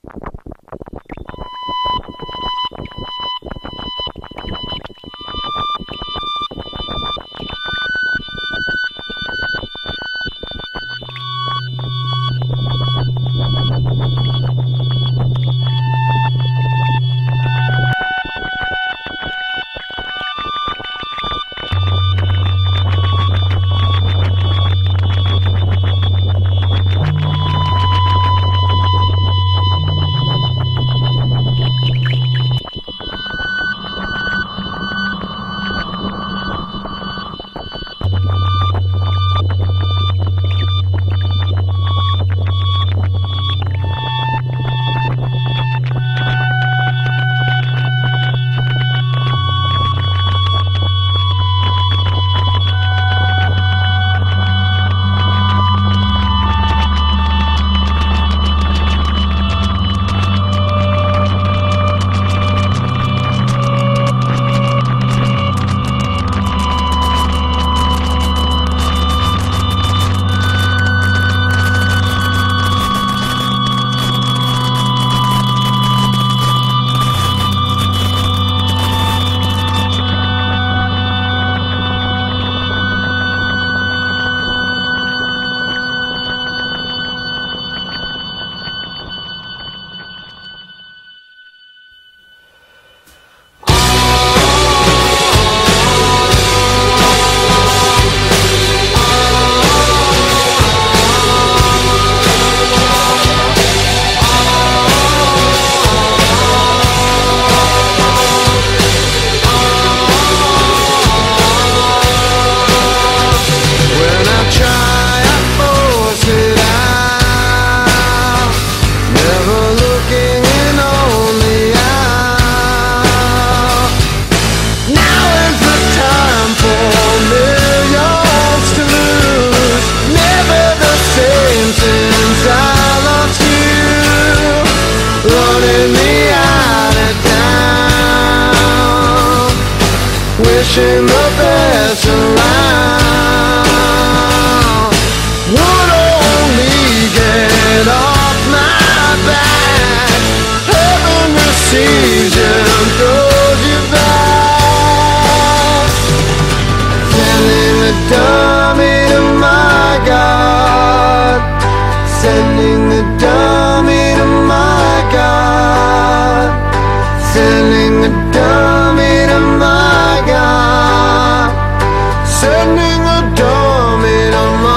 wishing the best around. Would only get off my back. Heaven receives you and throws you back. Sending the dummy to my God. Sending the dummy to my God. Sending the dummy to my God. Sending a dummy to my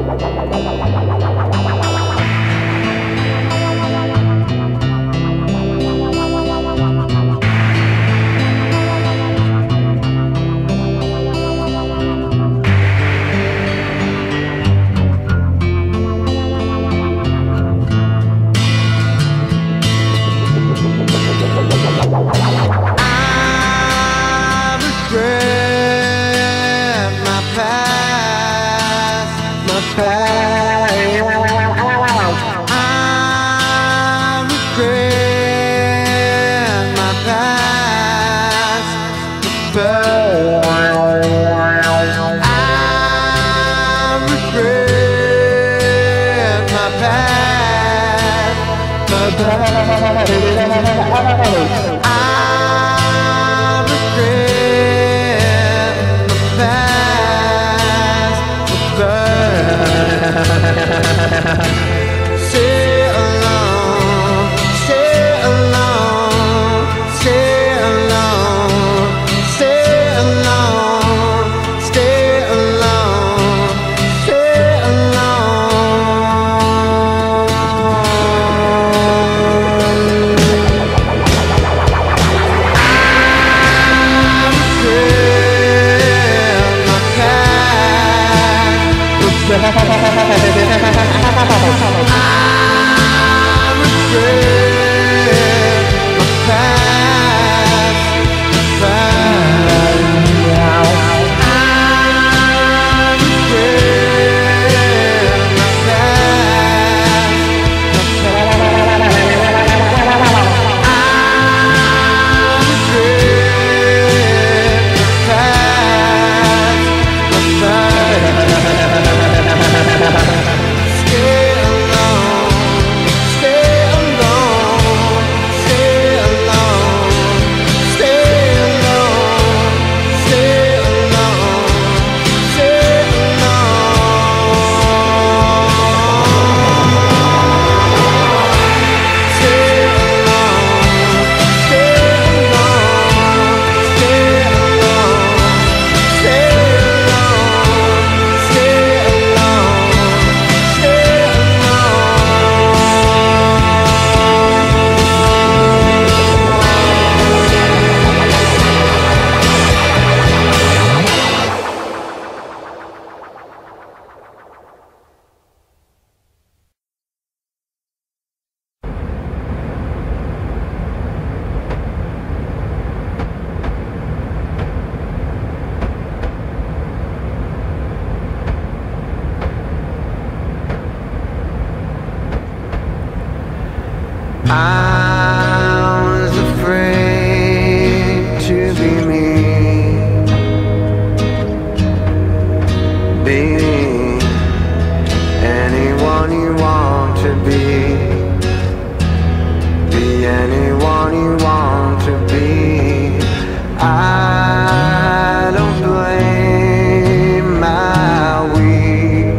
I was afraid to be me, being anyone you want to be anyone you want to be. I don't blame my weak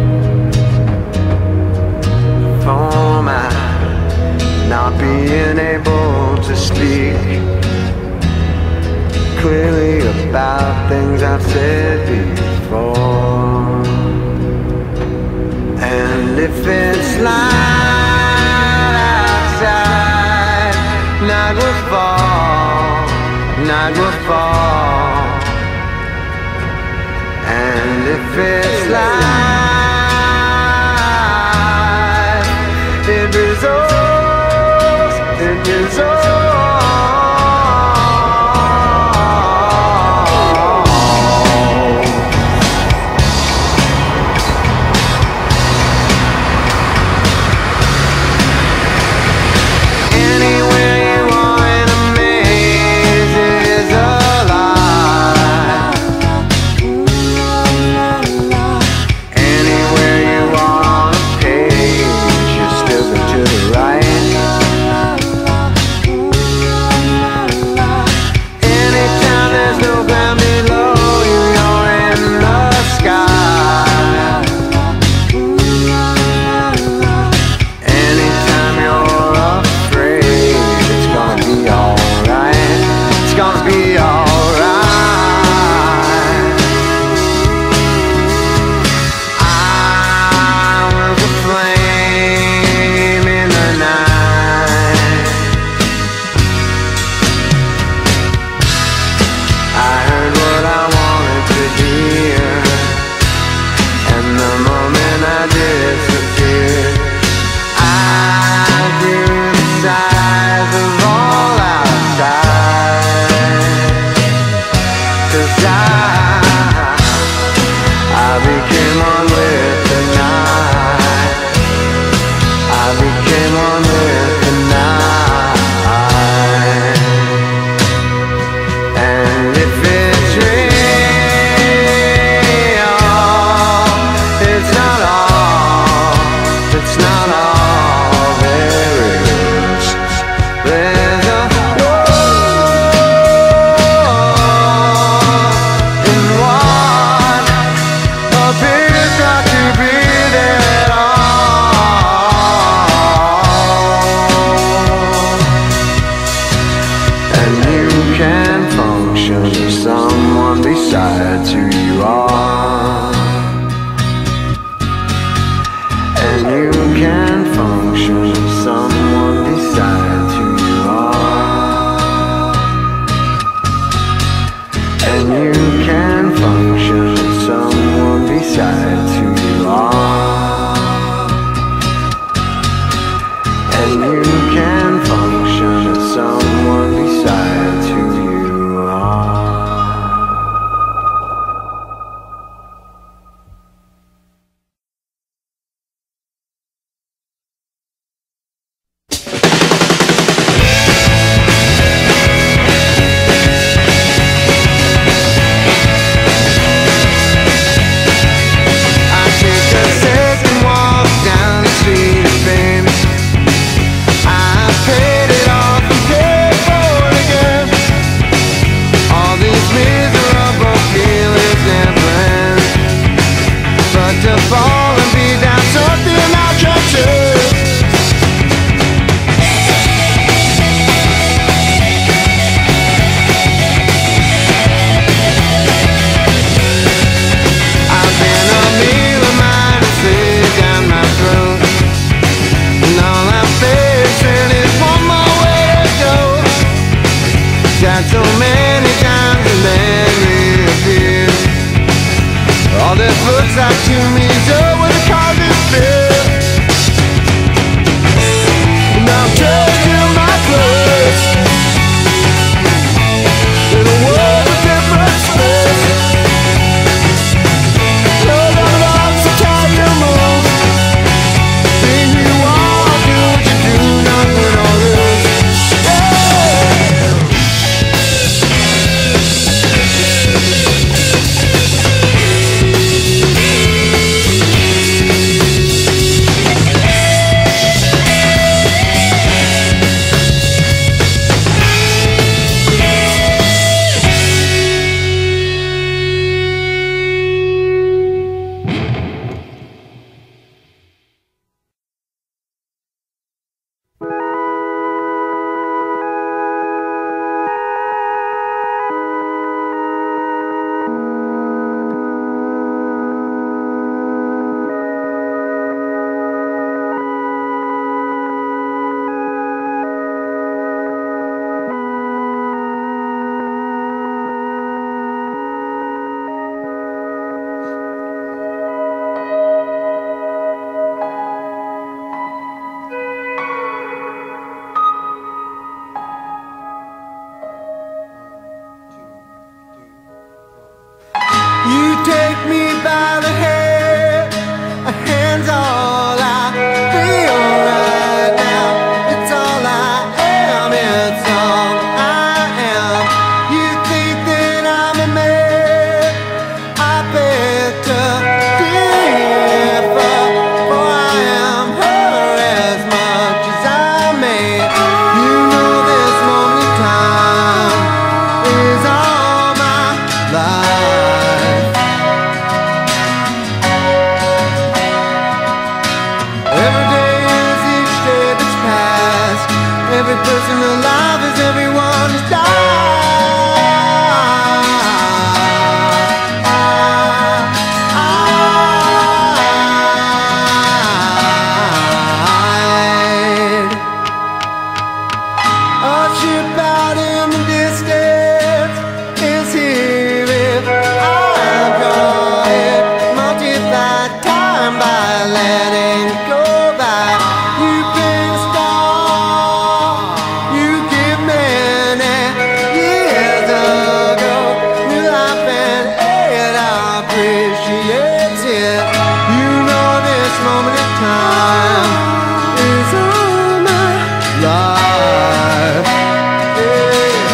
for my not being able to speak clearly about things I've said before. And if it's light outside, night will fall, night will fall. And if it's light, it resolves, it resolves. and you can function as someone besides who you are. And you can function as someone besides who you are. And you can function as someone besides who you are. So many times and then reappears. All that looks like to me is over the cause is fear. Now turn to my place in a world of different space. Close on the box to tell you move. Be who you are, do what you do, not with all this. You take me by the hand, a hand's all I feel right now. It's all I am, it's all I am. You think that I'm a man, I better differ, for I am her as much as I may. You know this moment in time is all my life. Every day is each day that's passed. Every person alive is everyone who's died. A ship out in the distance is here if I draw it. Multiply time by letting it go. You can start, you give many years ago. New life and it appreciates it. You know this moment in time is all my life. Yeah.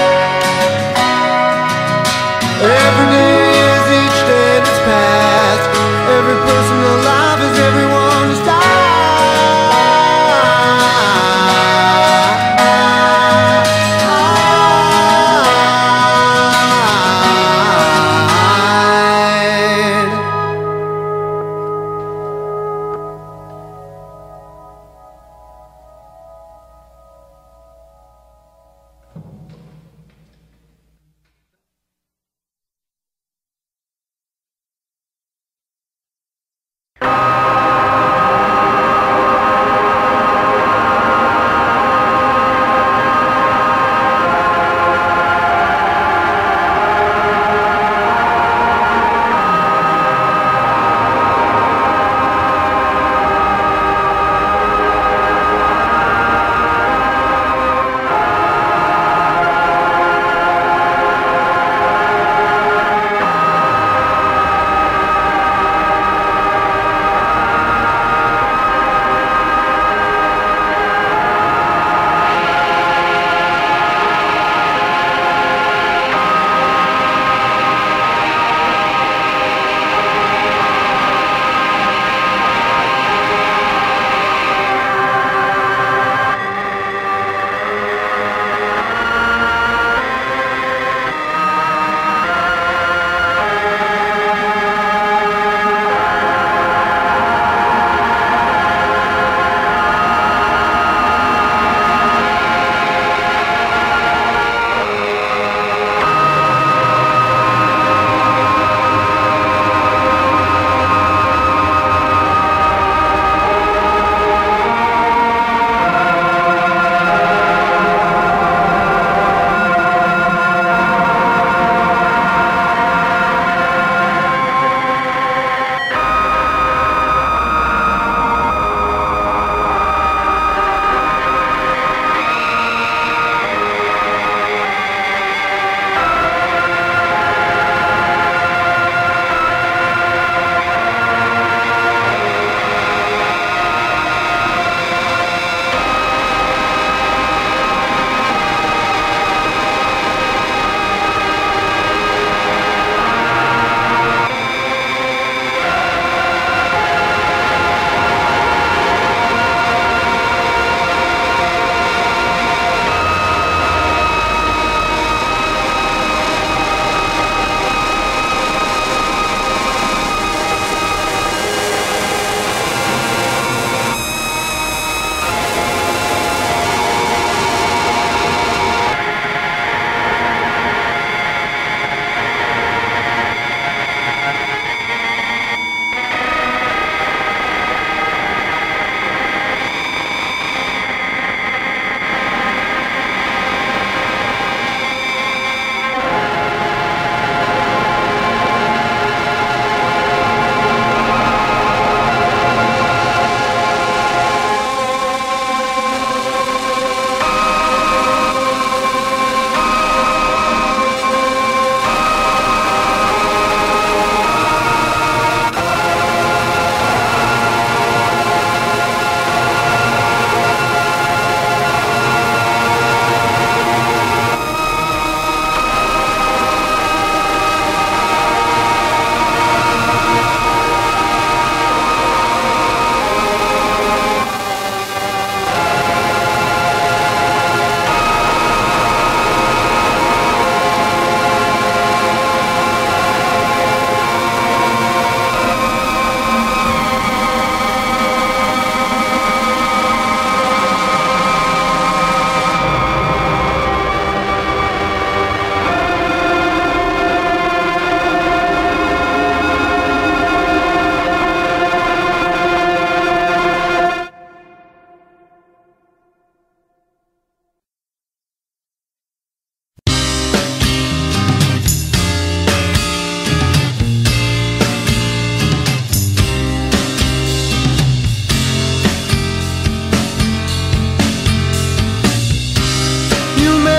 Every day is each day that's passed. Every person alive is everyone who's died.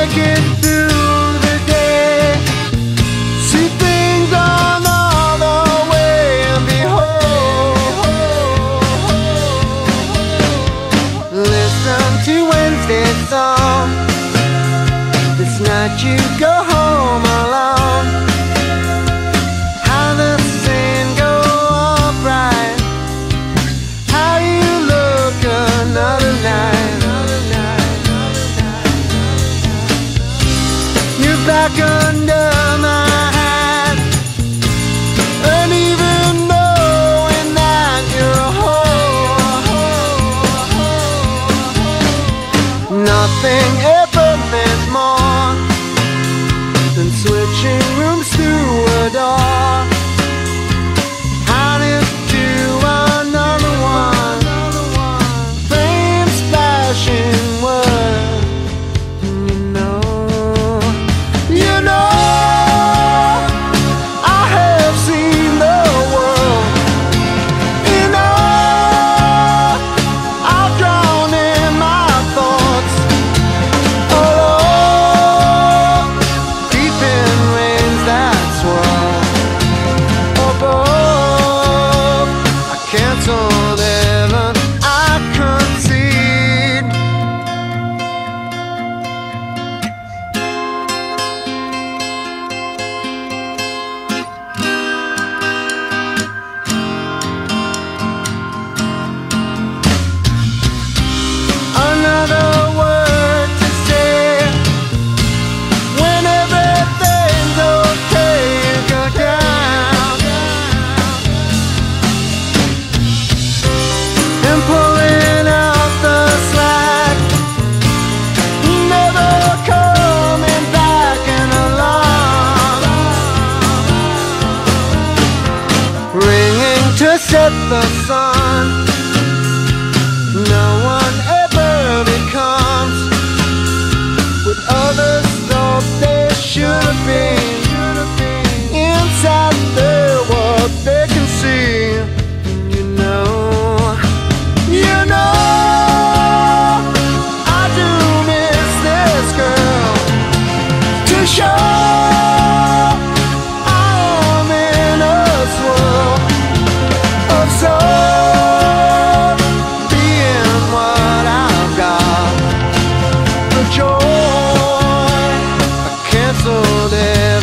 make it through the day, see things another way, and behold, listen to Wednesday's song. This night you go home alone. How the scene go all bright, how you look another night. You're back under my hat, and even knowing that you're home, nothing ever meant more than switching rooms through a door. Hiding to another one, flame splashing word. You know, I have seen the world. You know, I've drowned in my thoughts. Oh, deep in rains that swirl above, I canceled heaven, I concede. Another word to say when everything's okay. You go down and pulling out the slack, never coming back and along, ringing to set the sun. No one ever becomes what others thought they should have been. Inside their what they can see. You know, I do miss this girl. To show I am in a swirl of soul, being what I've got. The joy, I canceled it.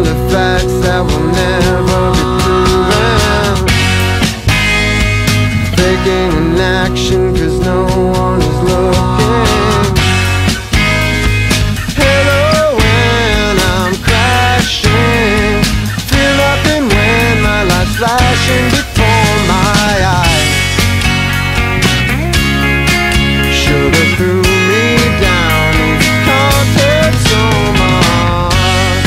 only facts that will never be proven. Faking in action cause no one is looking. Hello when I'm crashing, feel nothing when my light's flashing before my eyes. Sugar threw me down, it's haunted so much.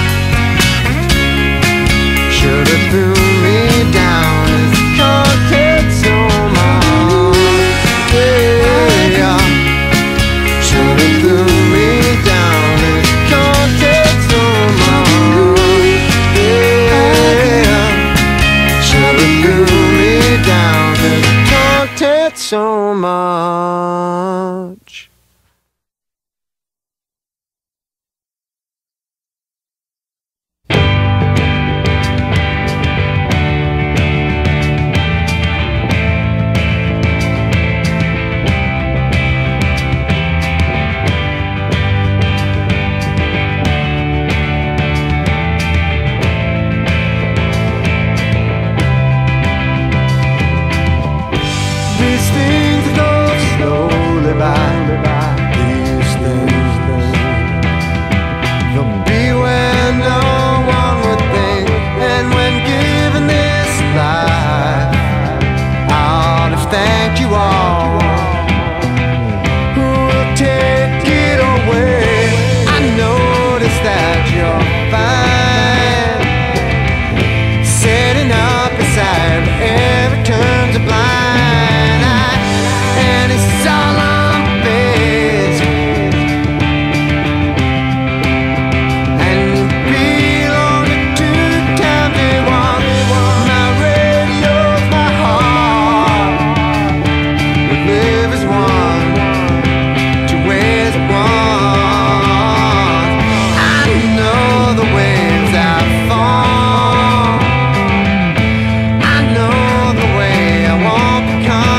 Sugar threw me down, it's haunted so much. Yeah. Sugar threw me down, it's haunted so much. Yeah. Sugar threw me down, it's haunted so much. These things go slowly by. These things, they'll be where no one would think. And when given this life, I ought to thank you all who will take it away. I notice that you're fine, setting up beside every turn's a blind eye, and it's all on face. And you belong to two times they want. My radio's my heart. We live as one, two ways at once. I know the waves that fall, I know the way I won't become.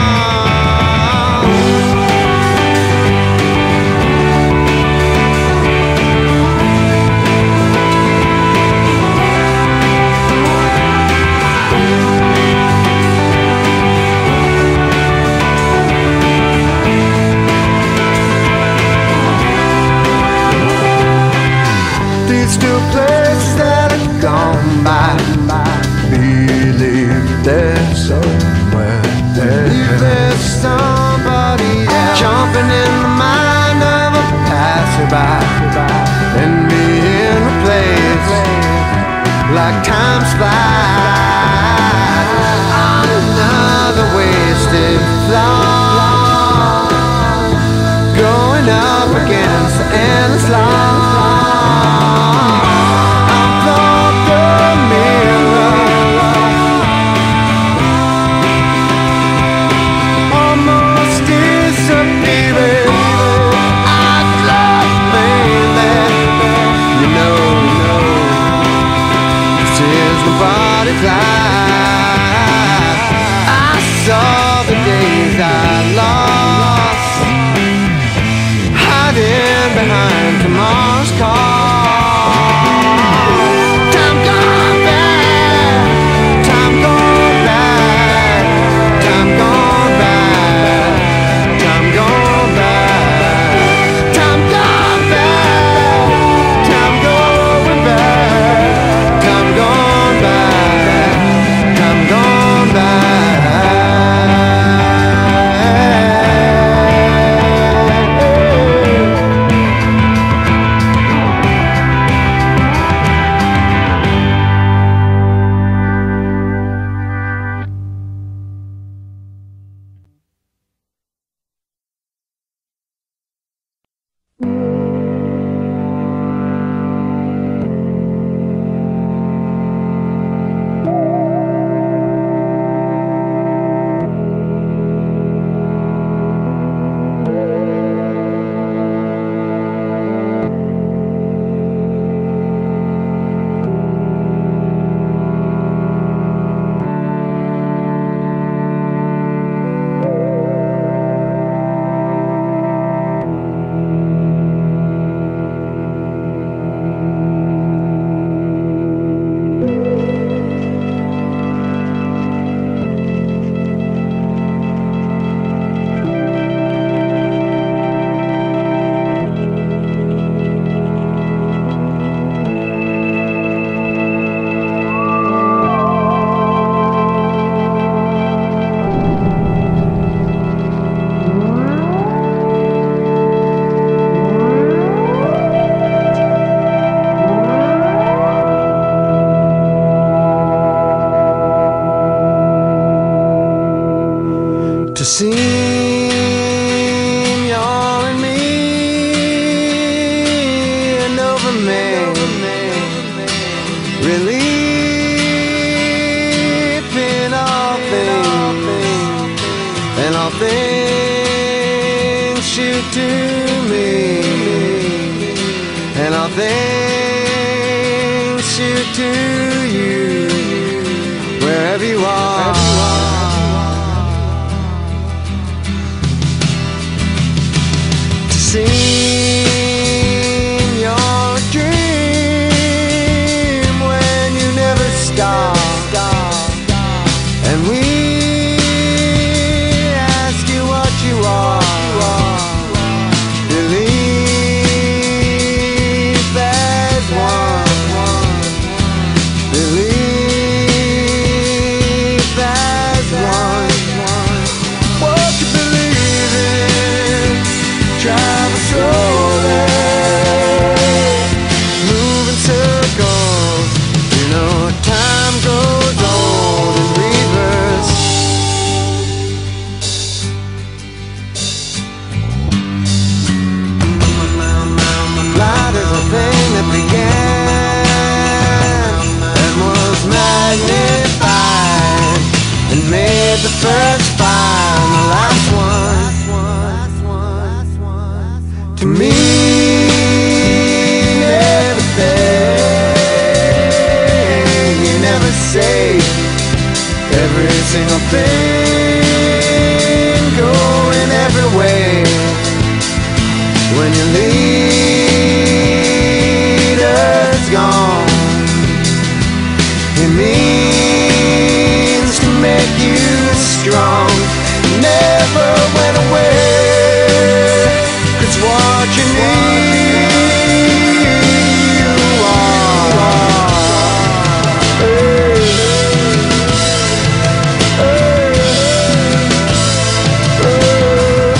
These two places that have gone by, believe there's somewhere there. Believe there's somebody else jumping in the mind of a passerby, and me in a place like time flies. Another wasted flaw, going up against the endless line. I saw the days I lost, hiding behind tomorrow's call. Time gone back, time gone back, time gone back, time gone back, time gone back, time going back, time gone back. to seem you're in me and over me, relief in all things, and all things shoot to me, and all things shoot to you, wherever you are. Seem your dream when you never stop, and we ask you what you are. Believe as one, believe as one. What you believe in, travel slowly, move in circles. You know time goes old in reverse. Light is a thing that began and was magnified and made the first fire and the last one. To me, everything, you never say every single thing, going every way. When your leader's gone, it means to make you strong. Never went away. It's what you need, you are. Hey. Hey. Hey.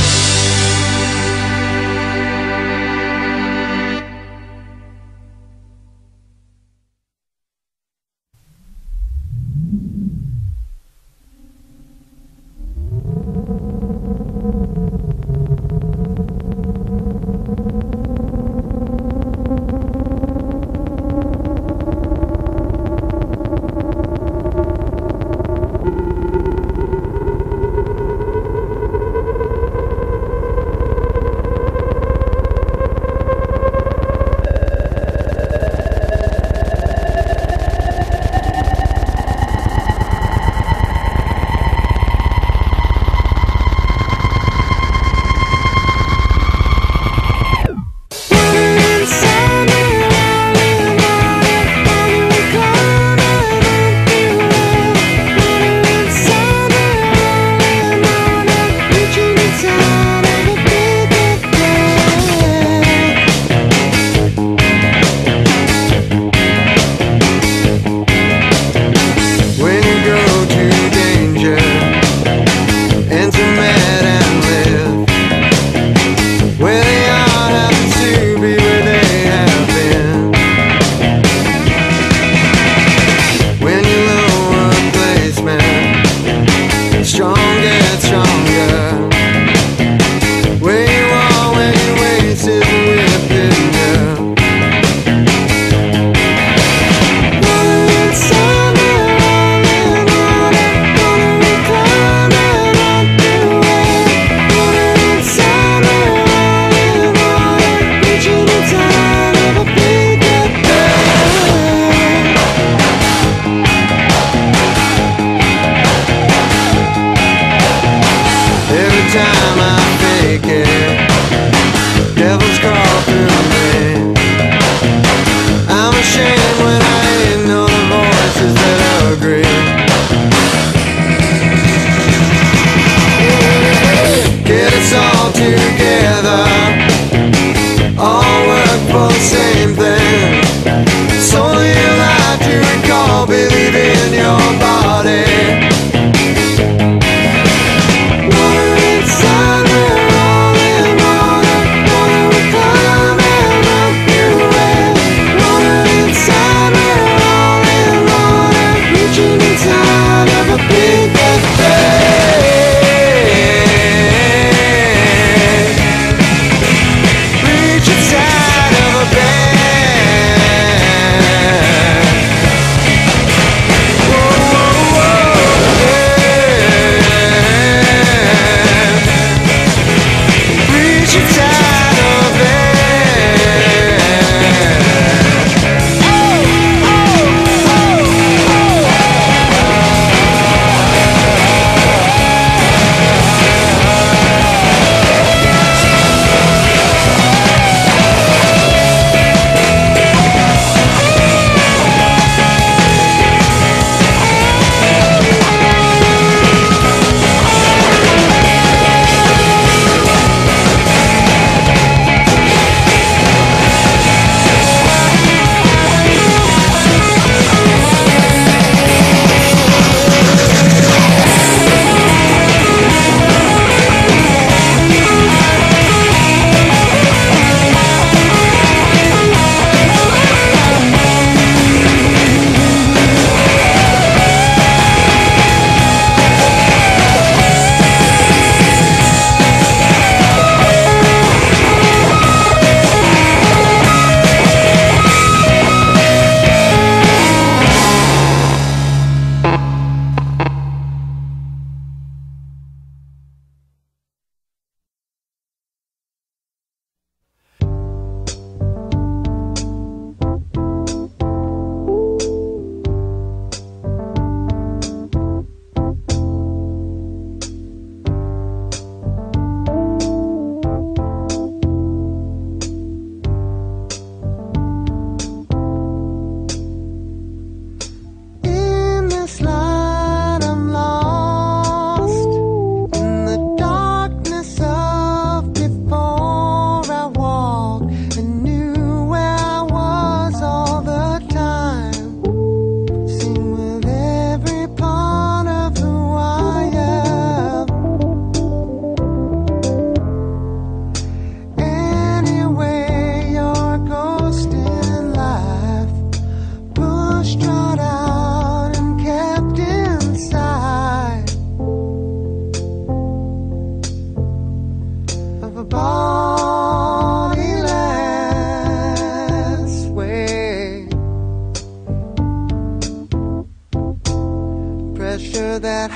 future that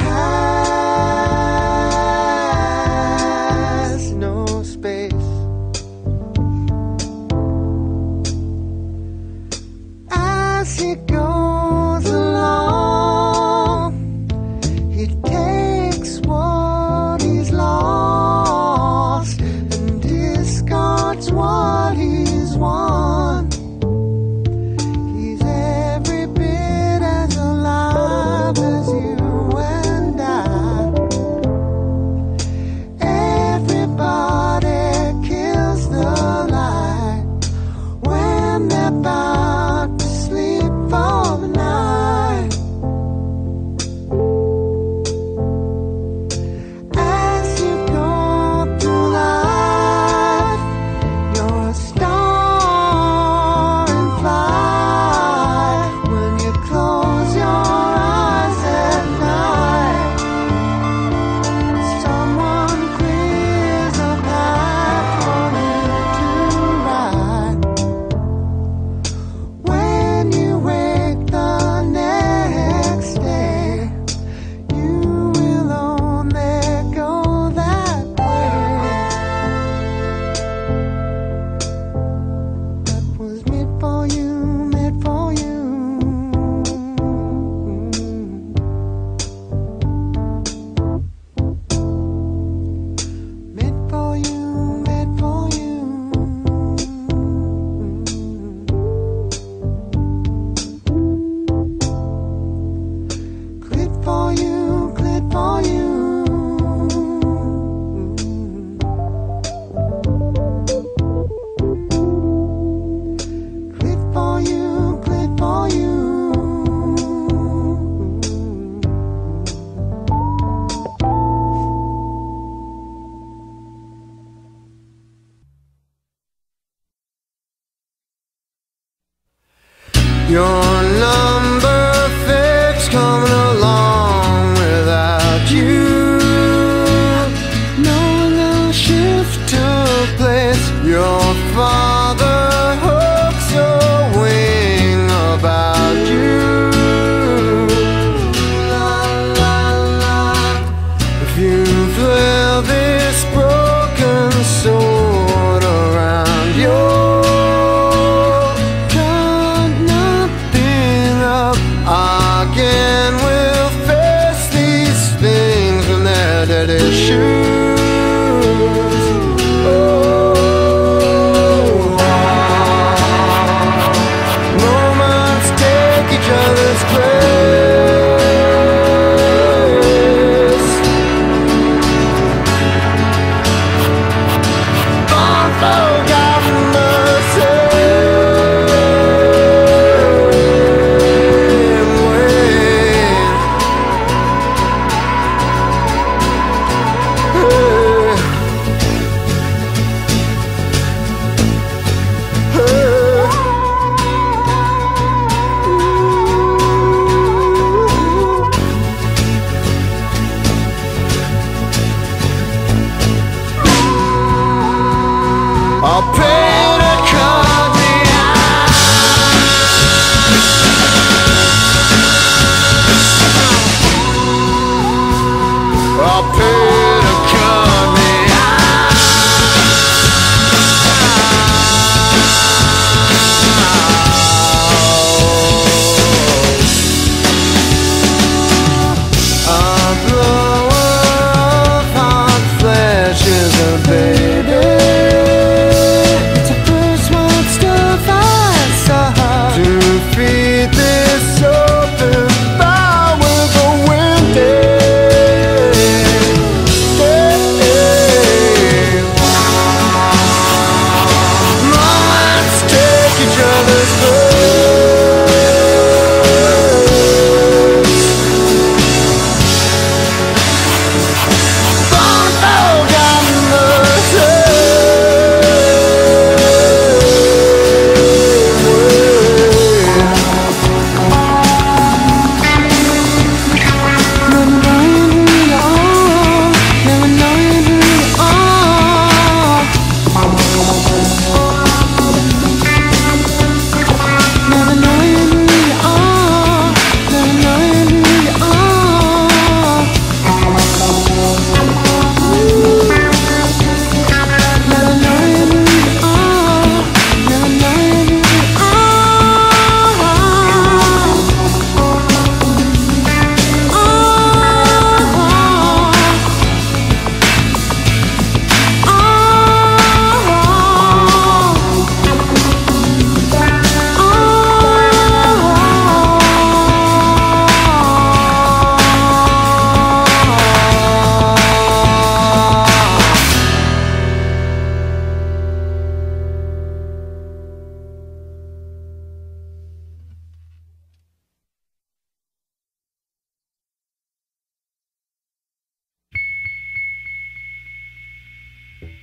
has no space. As he goes along, he takes what he's lost and discards what he's won. He's every bit as alive as you and I. Everybody kills the light when they're about to sleep for the night. As you go through life, you're a star in flight. When you close your eyes at night, someone clears a path for you to ride. When you wake the next day, you will only go that way. That was made for you, made for you. Made for you, made for you. Clit for you, clit for you. Clit for you, clit for you. Your number fixed coming along without you. No little shift took place. Your father hooks a wing about you. La la la. If you feel this broken sword around your cut nothing up again, we'll face these things when they're dead as shoes. Moments take each other's place. Unforgotten mercy.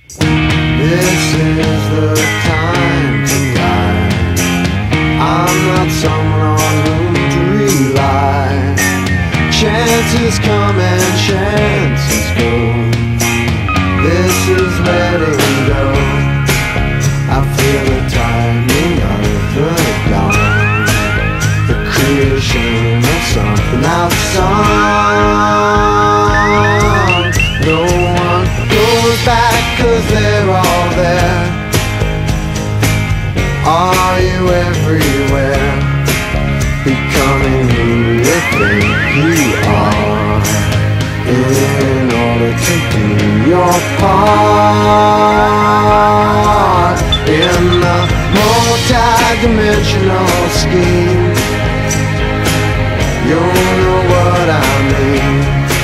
This is the time to die. I'm not someone on whom to rely. Chances come and chances go. This is letting go. I feel the timing of the dawn, the creation of something outside. No one goes back 'cause they're all there. Are you everywhere, becoming who you think you are, in order to do your part in the multi-dimensional scheme? You'll know what I mean.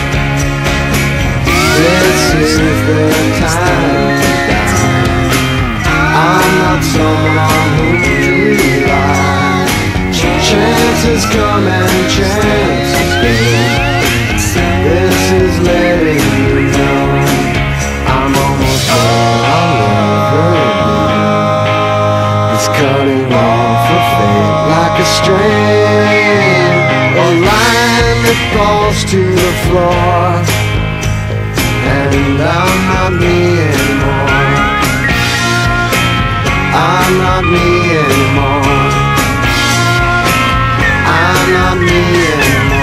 This is the time to die. I'm not someone on whom to rely. Chances come and chances go. This is letting you know I'm almost where I'll never be. It's cutting off a fate like a string, a line that falls to the floor. And I'm not me anymore. I'm not me anymore. I'm not me anymore.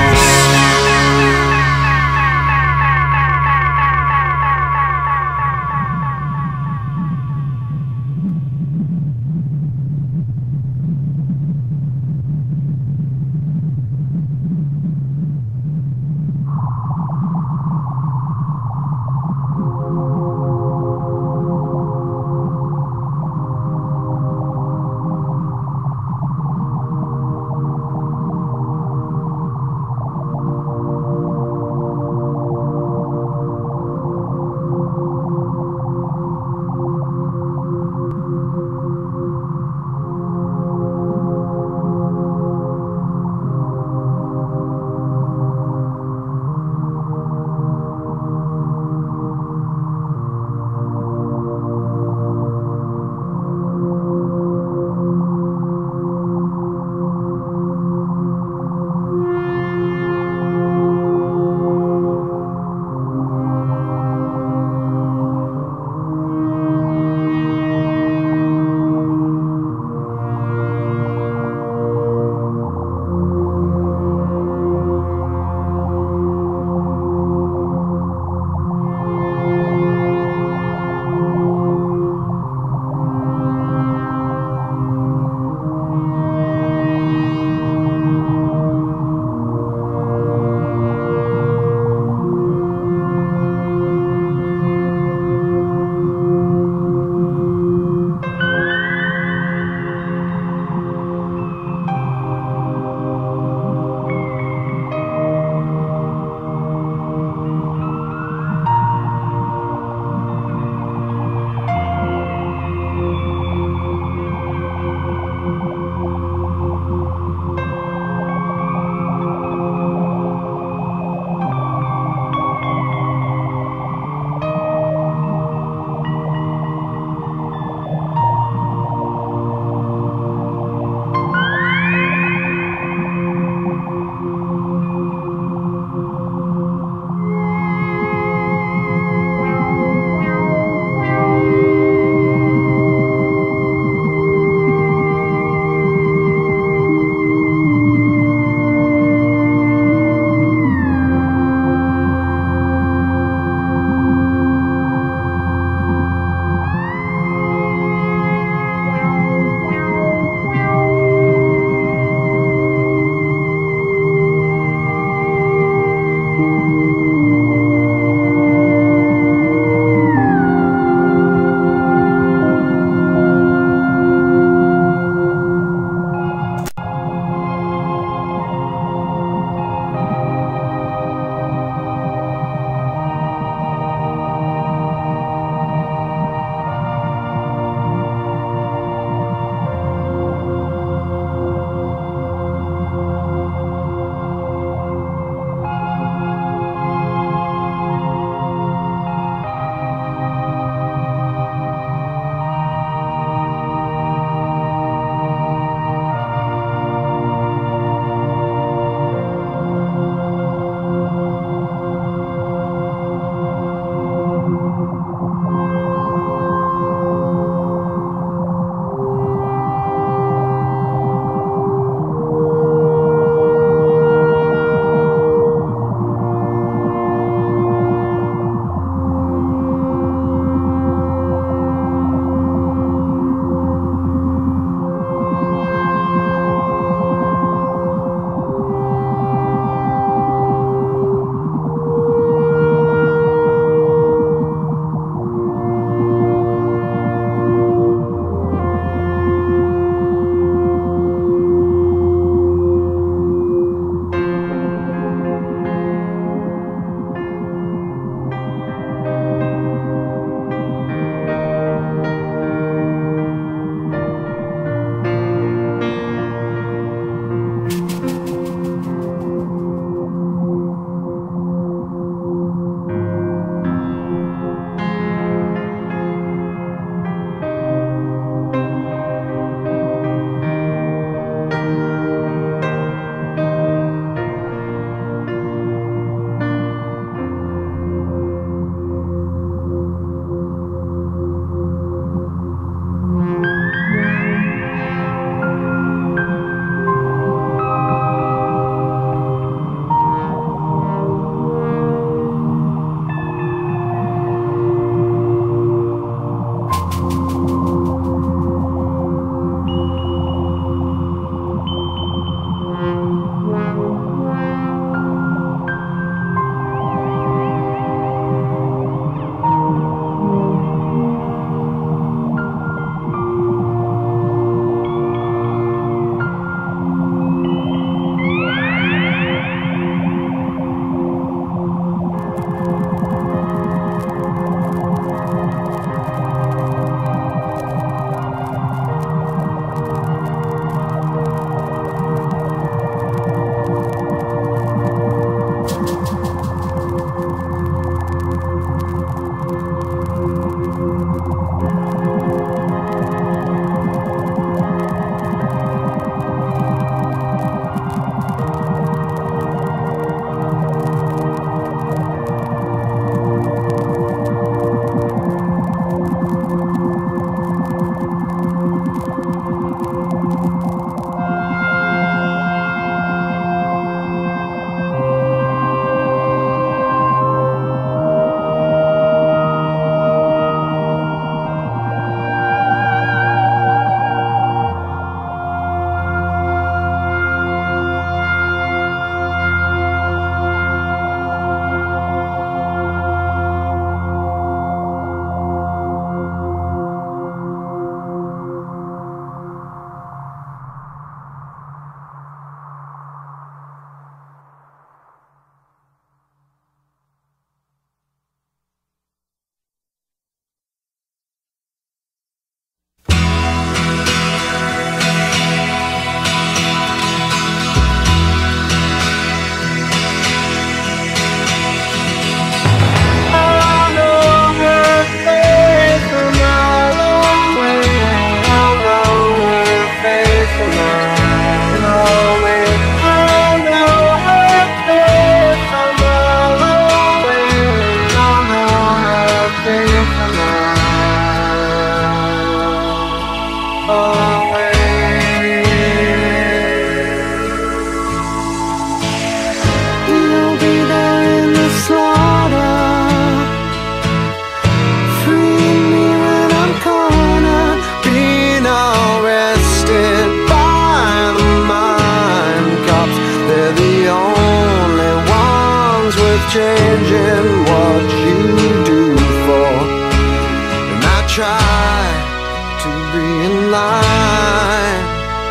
with changing what you do for. And I try to be in line.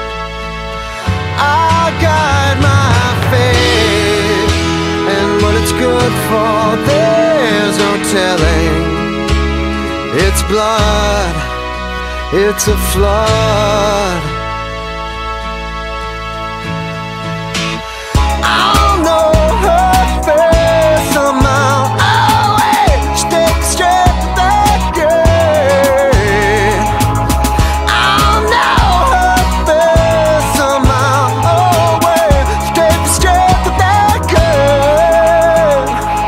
I guide my faith, and what it's good for, there's no telling. It's blood, it's a flood. I'll know her face somehow. Always stick straight to that girl. I'll know her face somehow. Always stick straight to that girl.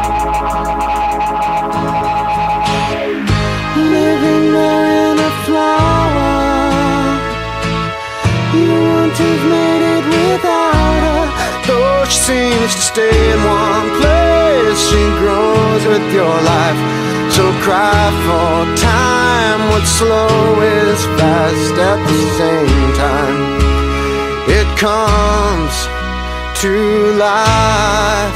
Living there in a flower, you won't have made it without her. Though she seems to stay in one place, she grows with your life. So cry for time, what's slow is fast at the same time. It comes to life,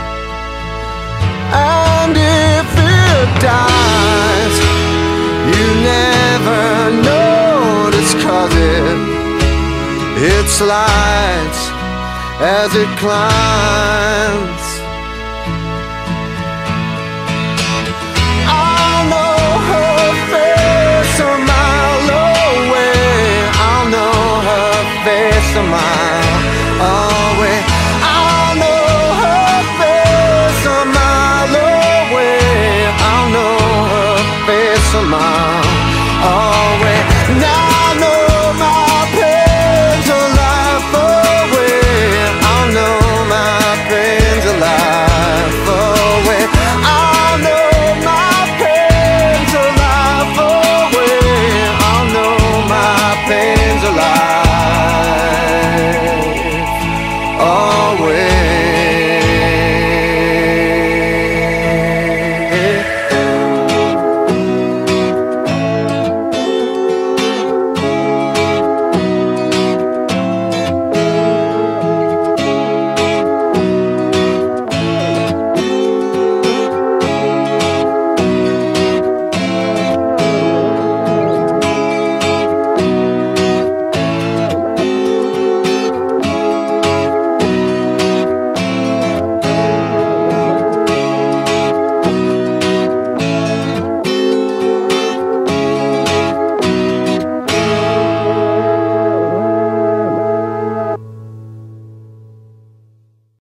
and if it dies, you never notice, 'cause it slides as it climbs.